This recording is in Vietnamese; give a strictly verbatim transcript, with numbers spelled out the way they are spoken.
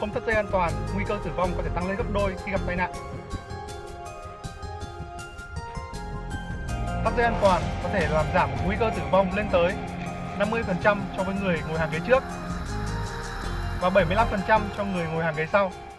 không thắt dây an toàn, nguy cơ tử vong có thể tăng lên gấp đôi khi gặp tai nạn. Thắt dây an toàn có thể làm giảm nguy cơ tử vong lên tới năm mươi phần trăm cho với người ngồi hàng ghế trước và bảy mươi lăm phần trăm cho người ngồi hàng ghế sau.